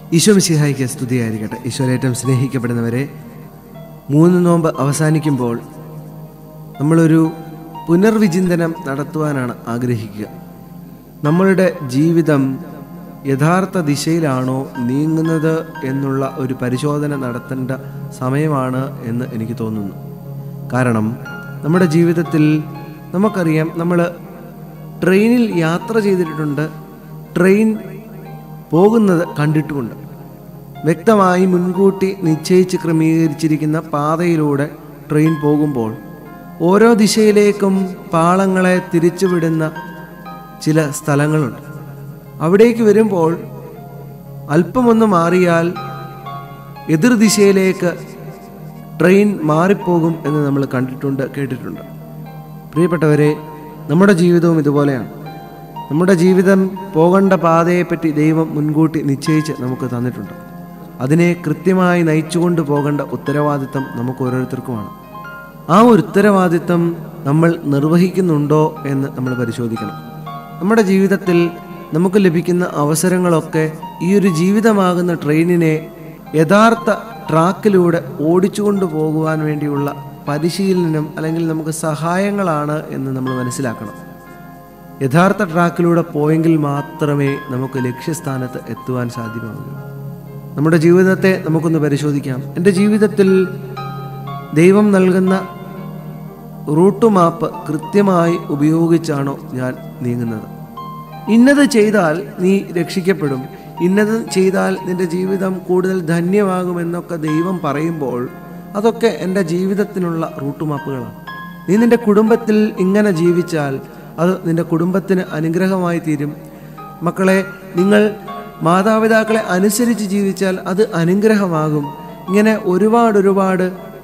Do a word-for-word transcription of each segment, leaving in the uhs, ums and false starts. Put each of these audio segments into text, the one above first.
ഈശോ മിശിഹായ്ക്ക് സ്തുതിയായിരിക്കട്ടെ. ഈശോയേറ്റവും സ്നേഹിക്കപ്പെടുന്നവരെ, മൂന്ന് നോമ്പ് അവസാനിക്കുമ്പോൾ നമ്മളൊരു പുനർവിചിന്തനം നടത്തുവാനാണ് ആഗ്രഹിക്കുക. നമ്മളുടെ ജീവിതം യഥാർത്ഥ ദിശയിലാണോ നീങ്ങുന്നത് എന്നുള്ള ഒരു പരിശോധന നടത്തേണ്ട സമയമാണ് എന്ന് എനിക്ക് തോന്നുന്നു. കാരണം നമ്മുടെ ജീവിതത്തിൽ നമുക്കറിയാം, നമ്മൾ ട്രെയിനിൽ യാത്ര ചെയ്തിട്ടുണ്ട്, ട്രെയിൻ പോകുന്നത് കണ്ടിട്ടുമുണ്ട്. വ്യക്തമായി മുൻകൂട്ടി നിശ്ചയിച്ച് ക്രമീകരിച്ചിരിക്കുന്ന പാതയിലൂടെ ട്രെയിൻ പോകുമ്പോൾ ഓരോ ദിശയിലേക്കും പാളങ്ങളെ തിരിച്ചുവിടുന്ന ചില സ്ഥലങ്ങളുണ്ട്. അവിടേക്ക് വരുമ്പോൾ അല്പമൊന്ന് മാറിയാൽ എതിർദിശയിലേക്ക് ട്രെയിൻ മാറിപ്പോകും എന്ന് നമ്മൾ കണ്ടിട്ടുണ്ട്, കേട്ടിട്ടുണ്ട്. പ്രിയപ്പെട്ടവരെ, നമ്മുടെ ജീവിതവും ഇതുപോലെയാണ്. നമ്മുടെ ജീവിതം പോകേണ്ട പാതയെപ്പറ്റി ദൈവം മുൻകൂട്ടി നിശ്ചയിച്ച് നമുക്ക് തന്നിട്ടുണ്ട്. അതിനെ കൃത്യമായി നയിച്ചുകൊണ്ട് പോകേണ്ട ഉത്തരവാദിത്തം നമുക്ക് ഓരോരുത്തർക്കുമാണ്. ആ ഒരു ഉത്തരവാദിത്തം നമ്മൾ നിർവഹിക്കുന്നുണ്ടോ എന്ന് നമ്മൾ പരിശോധിക്കണം. നമ്മുടെ ജീവിതത്തിൽ നമുക്ക് ലഭിക്കുന്ന അവസരങ്ങളൊക്കെ ഈ ഒരു ജീവിതമാകുന്ന ട്രെയിനിനെ യഥാർത്ഥ ട്രാക്കിലൂടെ ഓടിച്ചുകൊണ്ട് പോകുവാൻ വേണ്ടിയുള്ള പരിശീലനം അല്ലെങ്കിൽ നമുക്ക് സഹായങ്ങളാണ് എന്ന് നമ്മൾ മനസ്സിലാക്കണം. യഥാർത്ഥ ട്രാക്കിലൂടെ പോയെങ്കിൽ മാത്രമേ നമുക്ക് ലക്ഷ്യസ്ഥാനത്ത് എത്തുവാൻ സാധ്യമാകൂ. നമ്മുടെ ജീവിതത്തെ നമുക്കൊന്ന് പരിശോധിക്കാം. എൻ്റെ ജീവിതത്തിൽ ദൈവം നൽകുന്ന റൂട്ട് മാപ്പ് കൃത്യമായി ഉപയോഗിച്ചാണോ ഞാൻ നീങ്ങുന്നത്? ഇന്നത് ചെയ്താൽ നീ രക്ഷിക്കപ്പെടും, ഇന്നത് ചെയ്താൽ നിൻ്റെ ജീവിതം കൂടുതൽ ധന്യമാകുമെന്നൊക്കെ ദൈവം പറയുമ്പോൾ അതൊക്കെ എൻ്റെ ജീവിതത്തിനുള്ള റൂട്ട് മാപ്പുകളാണ്. നീ നിൻ്റെ കുടുംബത്തിൽ ഇങ്ങനെ ജീവിച്ചാൽ അത് നിൻ്റെ കുടുംബത്തിന് അനുഗ്രഹമായി തീരും. മക്കളെ, നിങ്ങൾ മാതാപിതാക്കളെ അനുസരിച്ച് ജീവിച്ചാൽ അത് അനുഗ്രഹമാകും. ഇങ്ങനെ ഒരുപാട് ഒരുപാട്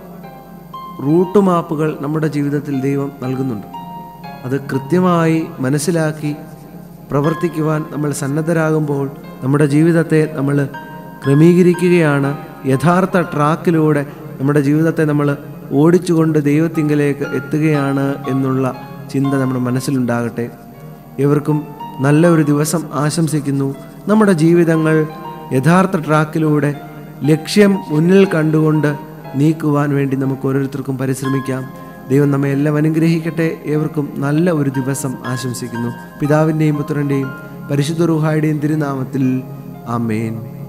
റൂട്ട് മാപ്പുകൾ നമ്മുടെ ജീവിതത്തിൽ ദൈവം നൽകുന്നുണ്ട്. അത് കൃത്യമായി മനസ്സിലാക്കി പ്രവർത്തിക്കുവാൻ നമ്മൾ സന്നദ്ധരാകുമ്പോൾ നമ്മുടെ ജീവിതത്തെ നമ്മൾ ക്രമീകരിക്കുകയാണ്. യഥാർത്ഥ ട്രാക്കിലൂടെ നമ്മുടെ ജീവിതത്തെ നമ്മൾ ഓടിച്ചുകൊണ്ട് ദൈവത്തിങ്കലേക്ക് എത്തുകയാണ് എന്നുള്ള ചിന്ത നമ്മുടെ മനസ്സിലുണ്ടാകട്ടെ. ഇവർക്കും നല്ല ഒരു ദിവസം ആശംസിക്കുന്നു. നമ്മുടെ ജീവിതങ്ങൾ യഥാർത്ഥ ട്രാക്കിലൂടെ ലക്ഷ്യം മുന്നിൽ കണ്ടുകൊണ്ട് നീക്കുവാൻ വേണ്ടി നമുക്ക് ഓരോരുത്തർക്കും പരിശ്രമിക്കാം. ദൈവം നമ്മെ എല്ലാം അനുഗ്രഹിക്കട്ടെ. ഏവർക്കും നല്ല ഒരു ദിവസം ആശംസിക്കുന്നു. പിതാവിൻ്റെയും പുത്രൻ്റെയും പരിശുദ്ധ റൂഹായുടെയും തിരുനാമത്തിൽ ആമേൻ.